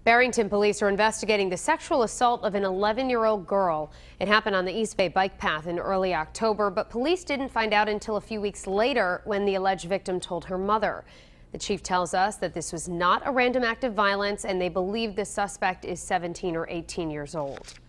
Barrington police are investigating the sexual assault of an 11-year-old girl. It happened on the East Bay bike path in early October, but police didn't find out until a few weeks later when the alleged victim told her mother. The chief tells us that this was not a random act of violence and they believe the suspect is 17 or 18 years old.